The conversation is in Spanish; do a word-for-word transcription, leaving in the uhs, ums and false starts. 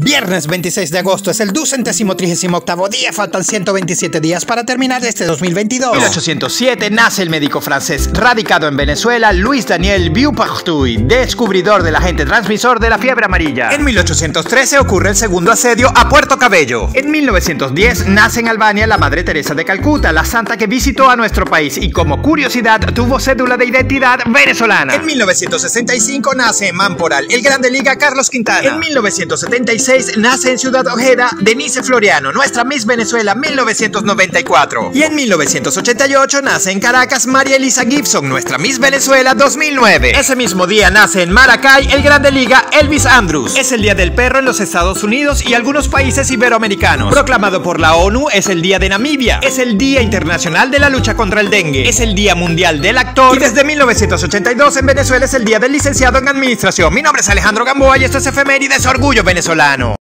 Viernes veintiséis de agosto es el ducentésimo trigésimo octavo día, faltan ciento veintisiete días para terminar este dos mil veintidós. En mil ochocientos siete nace el médico francés radicado en Venezuela, Louis Daniel Beaupartout, descubridor del agente transmisor de la fiebre amarilla. En mil ochocientos trece ocurre el segundo asedio a Puerto Cabello. En mil novecientos diez nace en Albania la Madre Teresa de Calcuta, la santa que visitó a nuestro país y como curiosidad tuvo cédula de identidad venezolana. En mil novecientos sesenta y cinco nace en Mamporal el Grande Liga Carlos Quintana. En mil novecientos setenta y seis nace en Ciudad Ojeda Denise Floriano, nuestra Miss Venezuela mil novecientos noventa y cuatro. Y en mil novecientos ochenta y ocho nace en Caracas María Elisa Gibson, nuestra Miss Venezuela dos mil nueve. Ese mismo día nace en Maracay el Grande Liga Elvis Andrews. Es el Día del Perro en los Estados Unidos y algunos países iberoamericanos. Proclamado por la ONU, es el Día de Namibia. Es el Día Internacional de la Lucha contra el Dengue. Es el Día Mundial del Actor. Y desde mil novecientos ochenta y dos en Venezuela es el Día del Licenciado en Administración. Mi nombre es Alejandro Gamboa y esto es Efemérides Orgullo Venezolano.